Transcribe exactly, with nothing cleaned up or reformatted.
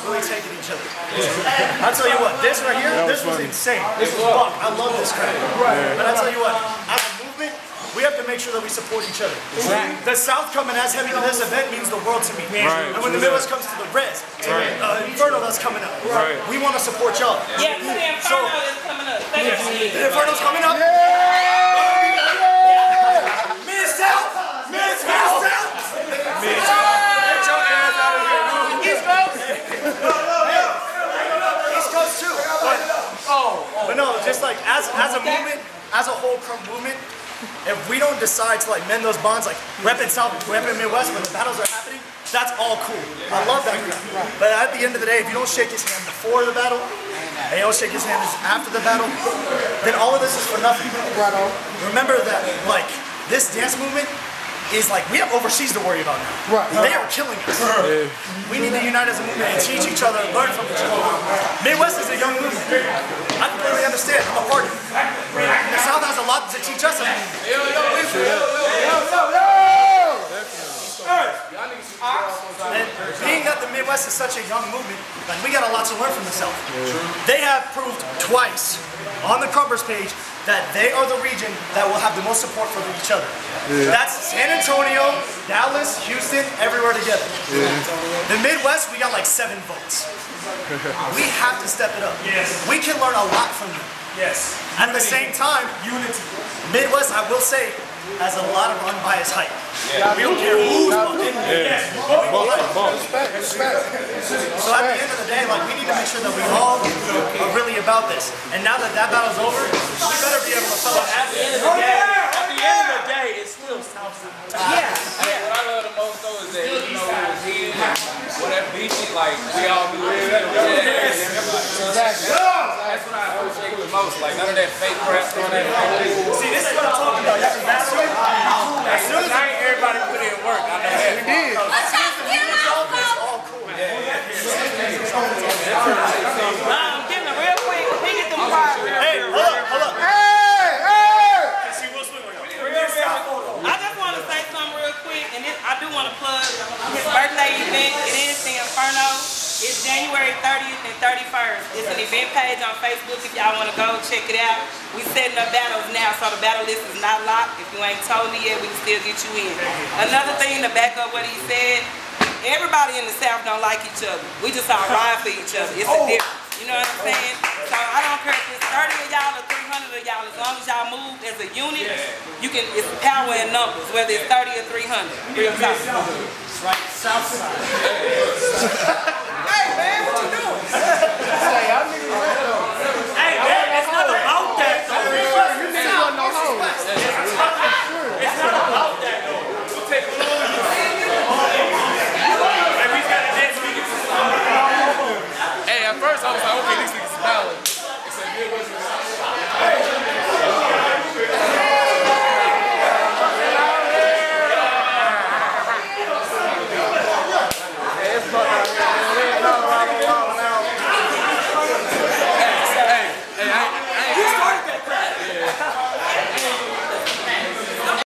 love really taking each other. I'll tell you what, this right here, this was insane. This was fun. I love this crowd. But I'll tell you what, as a movement, we have to make sure that we support each other. Right. The South coming as heavy to this event means the world to me. Right. And when the Midwest comes to the Res, to right. uh, Inferno that's coming up, right. we want to support y'all. Yeah, the Inferno so, is coming up. Yeah. The Inferno's coming up. Yeah. Mid-South! Mid-South! Mid-South! Get your ass out of here. East Coast? East Coast too. But, oh, but no, just like as, as a movement, as a whole Krump movement, if we don't decide to like mend those bonds, like repping South, repping Midwest when the battles are happening, that's all cool. I love that crap. But at the end of the day, if you don't shake his hand before the battle, and you don't shake his hand after the battle, then all of this is for nothing. Remember that, like, this dance movement is like, we have overseas to worry about now. Right. They are killing us. Yeah. We need to unite as a movement and teach each other and learn from each other. Midwest is a young movement. I completely understand. I'm a part of it. The South has a lot to teach us as a movement. Yo, yo, yo, yo, yo, yo. And being that the Midwest is such a young movement, like, we got a lot to learn from the South. Yeah. They have proved twice on the Krumpers page that they are the region that will have the most support for each other. Yeah. That's San Antonio, Dallas, Houston, everywhere together. Yeah. The Midwest, we got like seven votes. We have to step it up. Yes. We can learn a lot from them. Yes. At the same time, unity. Midwest, I will say, has a lot of unbiased hype. Yeah. We don't care who's voting. Yeah. Respect, respect. So at the end of the day, like, we need to make sure that we all are really about this. And now that that battle's over, we better be able to follow. At the end of the day, at the end of the day, it's still Southside. Yeah. Yeah. What I love the most though is that, you know, it was here, whatever beat it, like, we all knew it. That's what I appreciate the most. Like, none of that fake crap, none of that fake. See, this is what I'm talking about. Y'all can battle it. As soon as I ain't everybody put in work, I know that. We did. It's all cool. Um, getting a real quick, he get them fire. Hey, hold up, hold up. Hey, hey! I just want to say something real quick, and this, I do want to plug his birthday event. It is the Inferno. It's January thirtieth and thirty-first. It's an event page on Facebook if y'all want to go check it out. We setting up battles now, so the battle list is not locked. If you ain't told me yet, we can still get you in. Another thing to back up what he said, everybody in the South don't like each other. We just all ride for each other. It's a difference. You know what I'm saying? So I don't care if it's thirty of y'all or three hundred of y'all. As long as y'all move as a unit, you can. It's power in numbers, whether it's thirty or three hundred. Real talk. Right, Southside. Hey man, what you doing? Hey, y'all niggas right though. Hey man, it's not about that though. You niggas want no hoes. It's not about that though.